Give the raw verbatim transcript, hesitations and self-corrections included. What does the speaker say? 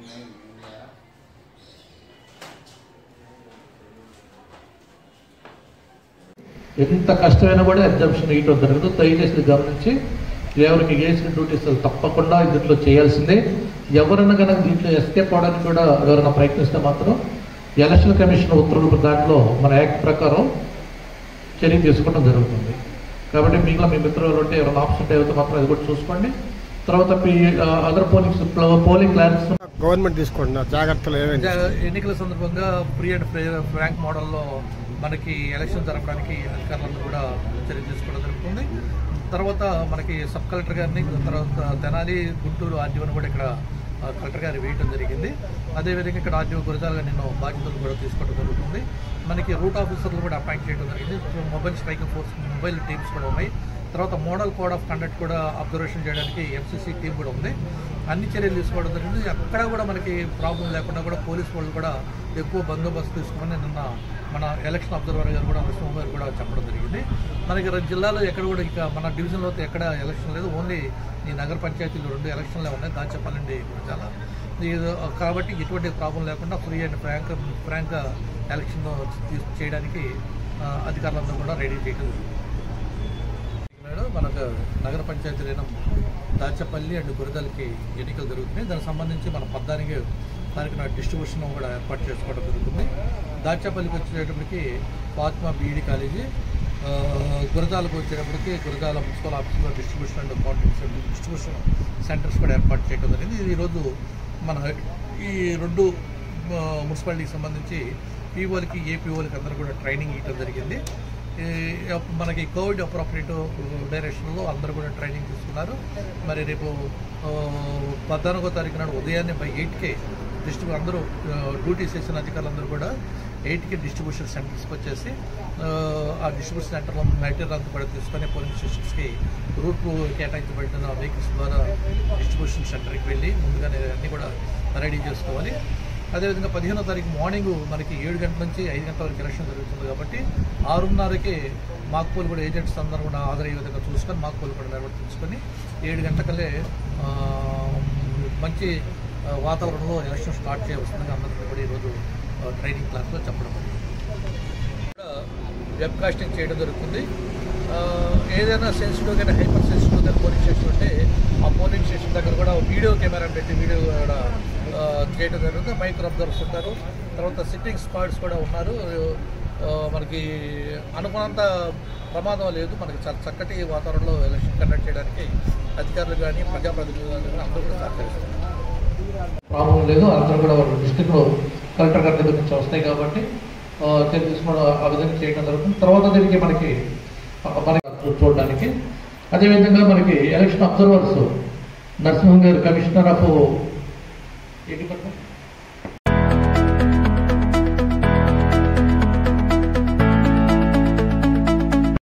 ఎంత కష్టమైనా కూడా ఎగ్జామ్షన్ ఇవ్వడం జరుగుతుంది. దయచేసి గమనించి ఎవరికి వేసిన డ్యూటీస్ తప్పకుండా దీంట్లో చేయాల్సిందే. ఎవరైనా కనుక దీంట్లో ఎస్కేప్ అవడానికి కూడా ఎవరైనా ప్రయత్నిస్తే మాత్రం ఎలక్షన్ కమిషన్ ఉత్తర్వుల దాంట్లో మన యాక్ట్ ప్రకారం చర్య తీసుకోవడం జరుగుతుంది. కాబట్టి మిగిలిన మీ మిత్రులు ఉంటే ఎవరైనా ఆప్షన్ అయితే మాత్రం అది కూడా చూసుకోండి. తర్వాత other polling polling clarity government తీసుకుంటున్నారు జాగ్రత్తలు. ఎన్నికల సందర్భంగా ఫ్రీ అండ్ ఫ్రాంక్ మోడల్లో మనకి ఎలక్షన్ జరపడానికి అధికారులను కూడా చర్య తీసుకోవడం జరుగుతుంది. తర్వాత మనకి సబ్ కలెక్టర్ గారిని, తర్వాత తెనాలి, గుంటూరు ఆర్డీఓని కూడా ఇక్కడ కలెక్టర్ గారు వేయడం జరిగింది. అదేవిధంగా ఇక్కడ ఆర్డీఓ గురజాలుగా నిన్న బాధ్యతలు కూడా తీసుకోవడం జరుగుతుంది. మనకి రూట్ ఆఫీసర్లు కూడా అపాయింట్ చేయడం జరిగింది. Mobile striking force mobile teams కూడా ఉన్నాయి. తర్వాత మోడల్ కోడ్ ఆఫ్ కండక్ట్ కూడా అబ్జర్వేషన్ చేయడానికి ఎంసీసీ టీం కూడా ఉంది. అన్ని చర్యలు తీసుకోవడం జరిగింది. అక్కడ కూడా మనకి ప్రాబ్లం లేకుండా కూడా పోలీసు వాళ్ళు కూడా ఎక్కువ బందోబస్తు తీసుకుని నిన్న మన ఎలక్షన్ అబ్జర్వర్ గారు కూడా విష్ణు గారు కూడా చెప్పడం జరిగింది. మనకి జిల్లాలో ఎక్కడ కూడా ఇక మన డివిజన్లో ఎక్కడ ఎలక్షన్ లేదు. ఓన్లీ ఈ నగర పంచాయతీలు రెండు ఎలక్షన్లే ఉన్నాయి, దాచేపల్లి చాలా. కాబట్టి ఎటువంటి ప్రాబ్లం లేకుండా free and frank frank election చేయడానికి అధికారులందరూ కూడా రెడీ చేయడం మనకు నగర పంచాయతీలైన దాచపల్లి అండ్ గురదలకి ఎన్నికలు జరుగుతున్నాయి. దానికి సంబంధించి మన పద్నాలుగు తారీఖున డిస్ట్రిబ్యూషన్ కూడా ఏర్పాటు చేసుకోవడం జరుగుతుంది. దాచపల్లికి వచ్చేటప్పటికి ఫాతిమా బీఈడి కాలేజీ, గురజాలకు వచ్చేటప్పటికి గురజాల మున్సిపల్ ఆఫీసులో distribution and contribution distribution centres కూడా ఏర్పాటు చేయడం జరిగింది. ఇది ఈరోజు మన ఈ రెండు మున్సిపాలిటీకి సంబంధించి పీఓలకి ఏపీఓలకి అందరూ కూడా ట్రైనింగ్ ఇవ్వడం జరిగింది. మనకి కోవిడ్ అప్రోప్రియేట్ డైరెక్షన్లో అందరూ కూడా ట్రైనింగ్ తీసుకున్నారు. మరి రేపు పద్నాలుగో తారీఖు నాడు ఉదయాన్నే బై ఎయిట్కే డిస్ట్రిబ్యూ అందరూ డ్యూటీ చేసిన అధికారులందరూ కూడా ఎయిట్కి డిస్ట్రిబ్యూషన్ సెంటర్స్కి వచ్చేసి ఆ డిస్ట్రిబ్యూషన్ సెంటర్లో మెటీరియల్ అంతా కూడా తీసుకొని పోలింగ్ స్టేషన్స్కి రూట్ కేటాయించబడిన వెహికల్స్ ద్వారా డిస్ట్రిబ్యూషన్ సెంటర్కి వెళ్ళి ముందుగానే అన్నీ కూడా రెడీ చేసుకోవాలి. అదేవిధంగా పదిహేనో తారీఖు మార్నింగ్ మనకి ఏడు గంటల నుంచి ఐదు గంటల వరకు ఎలక్షన్ జరుగుతుంది. కాబట్టి ఆరున్నరకి మాక్ పోల్ కూడా ఏజెంట్స్ అందరూ కూడా హాజరయ్యే విధంగా చూసుకొని మాక్ పోల్ కూడా నిర్వర్తించుకొని ఏడు గంటలకల్లే మంచి వాతావరణంలో ఎలక్షన్ స్టార్ట్ చేయవలసిందిగా అందరికీ కూడా ఈరోజు ట్రైనింగ్ క్లాస్లో చెప్పడం జరిగింది. వెబ్ కాస్టింగ్ చేయడం జరుగుతుంది. ఏదైనా సెన్సిటివ్ కానీ హైపర్ సెన్సిటివ్ కానీ పోలింగ్ స్టేషన్ ఉంటే ఆ పోలింగ్ స్టేషన్ దగ్గర కూడా వీడియో కెమెరా పెట్టి వీడియో కూడా చేయడం జరుగుతుంది. మైక్రో అబ్జర్వర్స్ ఉంటారు. తర్వాత సిట్టింగ్ స్క్వాడ్స్ కూడా ఉన్నారు. మనకి అనుకున్నంత ప్రమాదం లేదు. మనకి చాలా చక్కటి వాతావరణంలో ఎలక్షన్ కండక్ట్ చేయడానికి అధికారులు కానీ ప్రజాప్రతినిధులు కానీ అందరూ కూడా సహకరిస్తారు. ప్రాబ్లం లేదు. అందరూ కూడా డిస్ట్రిక్ట్లో కలెక్టర్ గారి దగ్గర నుంచి వస్తాయి కాబట్టి చర్య తీసుకోవడం ఆ విధంగా చేయడం జరుగుతుంది. తర్వాత దీనికి మనకి మనకి చూడడానికి అదేవిధంగా మనకి ఎలక్షన్ అబ్జర్వర్స్ నరసింహన్ గారు కమిషనర్ ఆఫ్